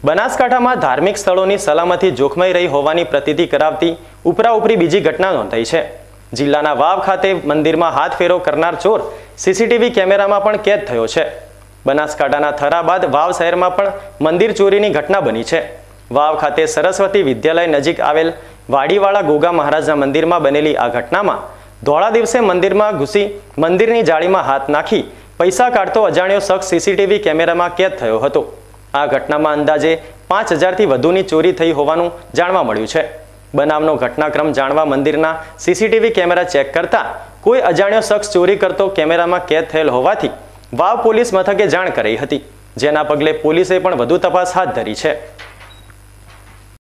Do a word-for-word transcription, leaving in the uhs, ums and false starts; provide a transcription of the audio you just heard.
બનાસકાંઠામાં ધાર્મિક સ્થળોની સલામતી જોખમાઈ રહી હોવાની પ્રતીતિ કરાવતી ઉપરાઉપરી બીજી ઘટના નોંધાઈ છે। જિલ્લાના વાવ ખાતે મંદિરમાં હાથ ફેરો કરનાર ચોર સીસીટીવી કેમેરામાં પણ કેદ થયો છે। બનાસકાંઠાના થરા બાદ વાવ શહેરમાં પણ મંદિર ચોરીની ઘટના બની છે। વાવ ખાતે સરસ્વતી વિદ્યાલય નજીક આવેલ વાડીવાળા ગોગા મહારાજના મંદિરમાં બનેલી આ ઘટનામાં ધોળા દિવસે મંદિરમાં ઘૂસી મંદિરની જાળીમાં હાથ નાખી પૈસા કાઢતો અજાણ્યો શખ્સ સીસીટીવી કેમેરામાં કેદ થયો હતો। આ ઘટનામાં અંદાજે પાંચ હજારથી વધુની ચોરી થઈ હોવાનું જાણવા મળ્યું છે। બનાવનો ઘટનાક્રમ જાણવા મંદિરના સીસીટીવી કેમેરા ચેક કરતા કોઈ અજાણ્યો શખ્સ ચોરી કરતો કેમેરામાં કેદ થયેલ હોવાથી વાવ પોલીસ મથકે જાણ કરી હતી, જેના પગલે પોલીસે પણ વધુ તપાસ હાથ ધરી છે।